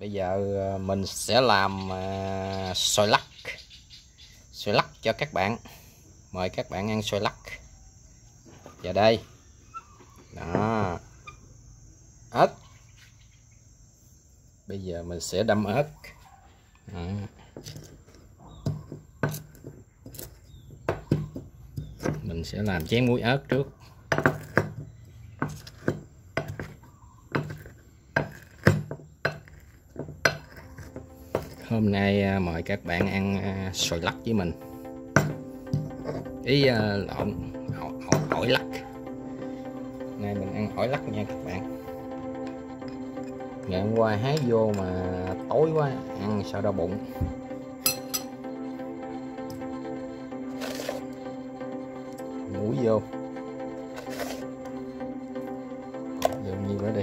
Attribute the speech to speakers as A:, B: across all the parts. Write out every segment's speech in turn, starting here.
A: Bây giờ mình sẽ làm xoài lắc cho các bạn. Mời các bạn ăn xoài lắc. Và đây đó, ớt. Bây giờ mình sẽ đâm ớt đó. Mình sẽ làm chén muối ớt trước. Hôm nay mời các bạn ăn xoài lắc với mình. Lộn, ổi lắc. Nay mình ăn ổi lắc nha các bạn. Ngày hôm qua hái vô mà tối quá, ăn sao đau bụng. Muối vô. Vô nhiêu đó đi.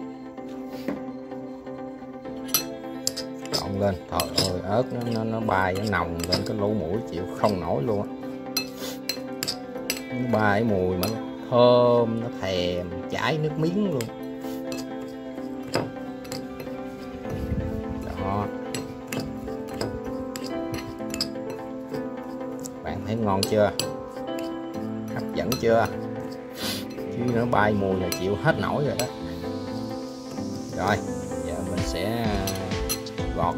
A: Trộn lên. Trời ơi, ớt nó bay, nó nồng lên cái lỗ mũi chịu không nổi luôn á. Nó bay mùi mà nó thơm, nó thèm, chảy nước miếng luôn. Đó. Bạn thấy ngon chưa? Hấp dẫn chưa? Chứ nó bay mùi là chịu hết nổi rồi đó. Rồi, giờ mình sẽ gọt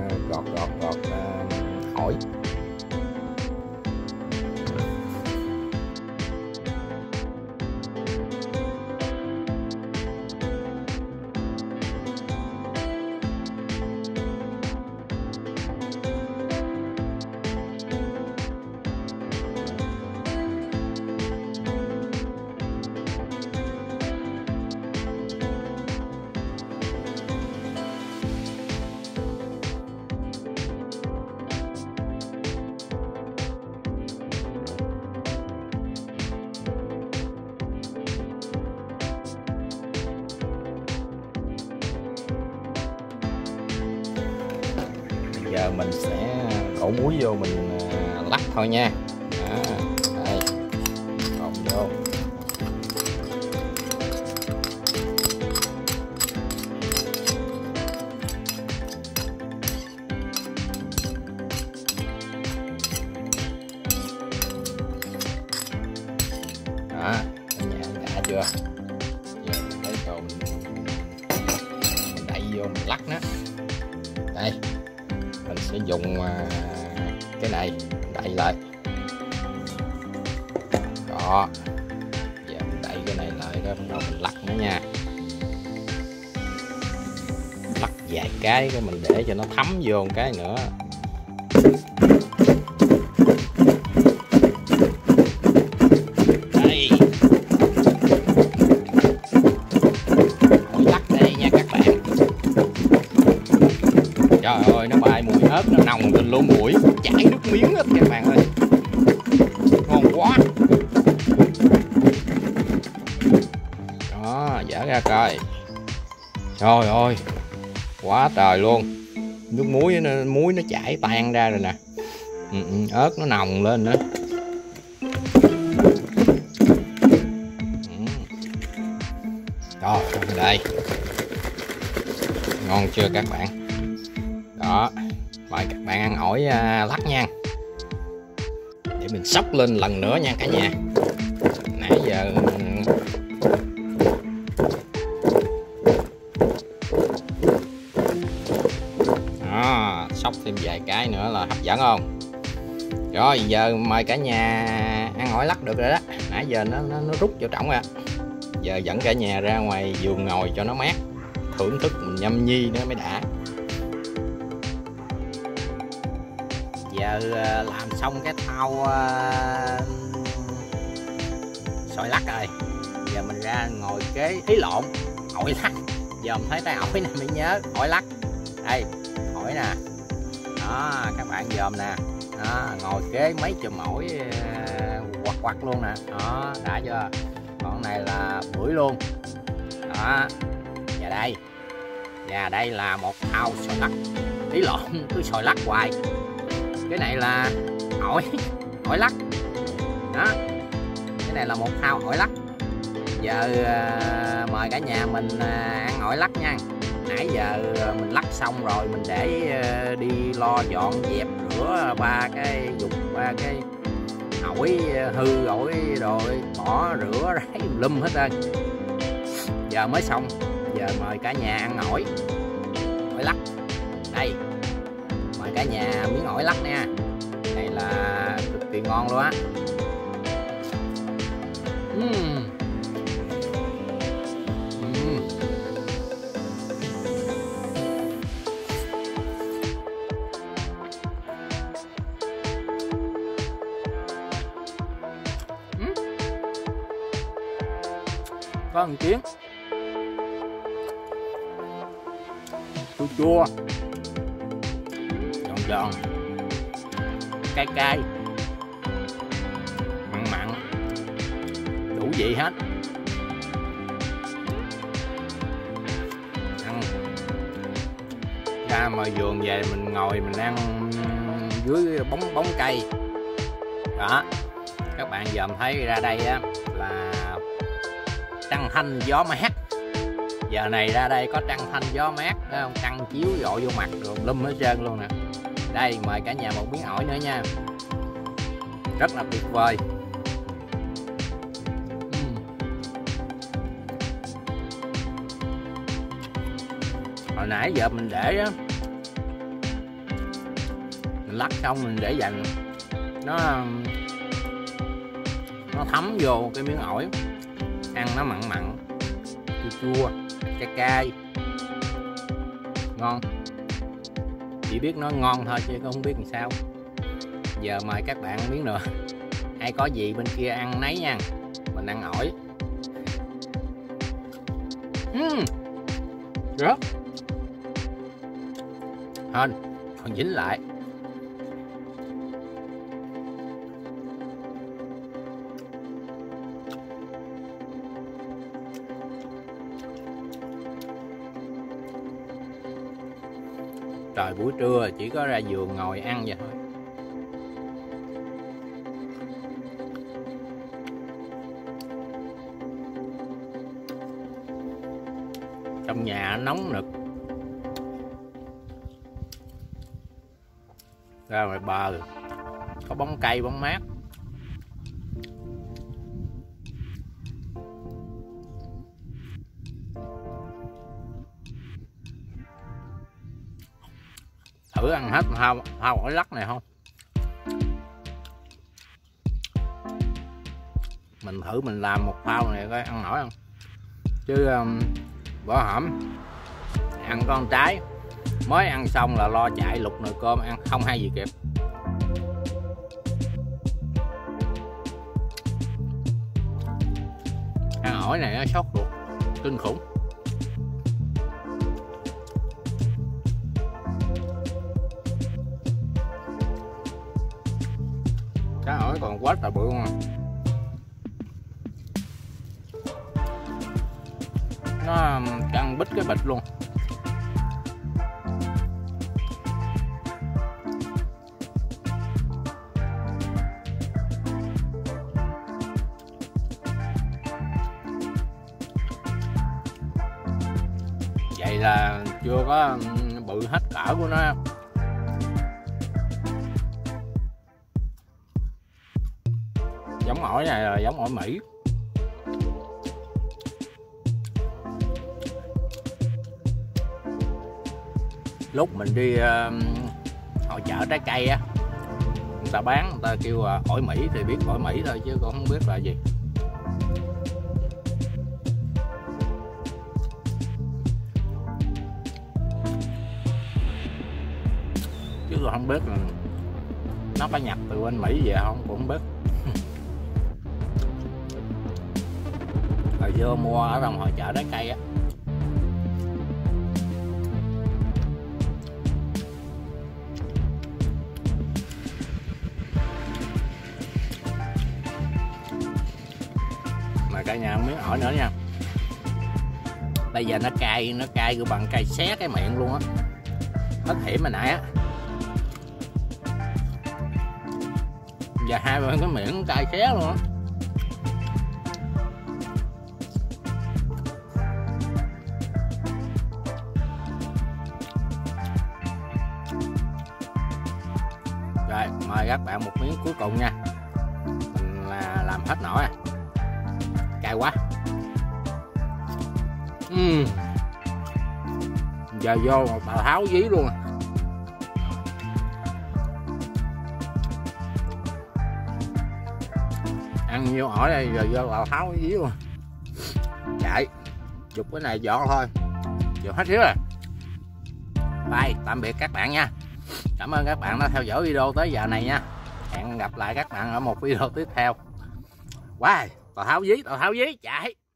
A: ổi. Giờ mình sẽ đổ muối vô, mình lắc thôi nha. Đó, đây, trộn vô. Đó, nhà đã chưa? Giờ mình lấy đồ mình đậy vô, mình lắc nó. Đây. Mình sẽ dùng cái này đậy lại. Đó. Giờ mình đậy cái này lại đó, bắt đầu mình lắc nữa nha. Lắc vài cái mình để cho nó thấm vô một cái nữa. Đây. Ổi lắc đây nha các bạn. Trời ơi, nó bay mùi ớt, nó nồng lên lỗ mũi, chảy nước miếng hết các bạn ơi. Ngon quá. Đó, dở ra coi. Trời ơi, quá trời luôn. Nước muối nó chảy tan ra rồi nè. Ớt nó nồng lên nữa. Rồi, đây. Ngon chưa các bạn? Đó, mời các bạn ăn ổi lắc nha. Để mình xóc lên lần nữa nha cả nhà. Nãy giờ đó, xóc thêm vài cái nữa là hấp dẫn không? Rồi giờ mời cả nhà ăn ổi lắc được rồi đó. Nãy giờ nó rút vô trỏng ra. Giờ dẫn cả nhà ra ngoài vườn ngồi cho nó mát, thưởng thức mình nhâm nhi nữa mới đã. Giờ làm xong cái thau xoài lắc rồi. Giờ mình ra ngồi kế ổi lắc. Giờ mình thấy cái ổi này mới nhớ ổi lắc. Đây, ổi nè. Đó, các bạn dòm nè. Đó, ngồi kế mấy chùm ổi quặt luôn nè. Đó, đã chưa? Còn này là bưởi luôn. Đó. Và đây là một thau xoài lắc. Cứ xoài lắc hoài. Cái này là ổi lắc đó. Cái này là một thau ổi lắc. Giờ mời cả nhà mình ăn ổi lắc nha. nãy giờ mình lắc xong rồi, mình để đi lo dọn dẹp rửa ba cái ổi hư, ổi rồi bỏ rửa rải lum hết trơn. Giờ mới xong. Giờ mời cả nhà ăn ổi lắc. Đây, mời cả nhà miếng ổi lắc nha. Đây là cực kỳ ngon luôn á. Có một tiếng chua chua, giòn giòn, cay cay, mặn mặn, đủ vị hết. Ăn ra ngoài vườn về mình ngồi mình ăn dưới bóng cây đó. Các bạn dòm thấy ra đây á là trăng thanh gió mát. Giờ này ra đây có trăng thanh gió mát, thấy không? Trăng chiếu rọi vô mặt rồi lum hết trơn luôn nè. Đây, mời cả nhà một miếng ổi nữa nha. Rất là tuyệt vời. Hồi nãy giờ mình để á, mình lắc xong mình để dành nó thấm vô cái miếng ổi, ăn nó mặn mặn, chua chua, cay cay, ngon. Chỉ biết nó ngon thôi chứ không biết làm sao. Giờ mời các bạn miếng nữa. Ai có gì bên kia ăn nấy nha. Mình ăn ổi. Rớt hên còn dính lại. Trời, buổi trưa chỉ có ra vườn ngồi ăn vậy thôi. Trong nhà nóng nực, ra ngoài bờ có bóng cây bóng mát. Thử ăn hết hao ổi lắc này không? Mình thử mình làm một phao này coi ăn nổi không? Chứ bữa hổm ăn con trái, mới ăn xong là lo chạy lục nồi cơm ăn không hay gì kịp. Ăn ổi này nó sốt ruột kinh khủng. Cá ổi còn quá trời bự luôn. Nó căng bít cái bịch luôn. Vậy là chưa có bự hết cỡ của nó. Giống ổi này là giống ổi Mỹ. Lúc mình đi hội chợ trái cây á, người ta bán, người ta kêu ổi Mỹ thì biết ổi Mỹ thôi chứ cũng không biết là gì. Chứ tôi không biết là nó có nhập từ bên Mỹ về không, cũng không biết. Hồi xưa mua ở trong hội chợ trái cây á. Mà cả nhà miếng ổi nữa nha. Bây giờ nó cay cứ bằng cay xé cái miệng luôn á. Hết hiểm hồi nãy á. Giờ hai bên cái miệng cay xé luôn á. Rồi mời các bạn một miếng cuối cùng nha. Mình làm hết nổi à. Cay quá. Giờ vô một Tào Tháo dí luôn. Ăn nhiêu ổi đây giờ vô Tào Tháo dí luôn. Chạy dục cái này dọn thôi, giờ hết xíu rồi. Bye, tạm biệt các bạn nha. Cảm ơn các bạn đã theo dõi video tới giờ này nha. Hẹn gặp lại các bạn ở một video tiếp theo. Wow, Tào Tháo dí chạy.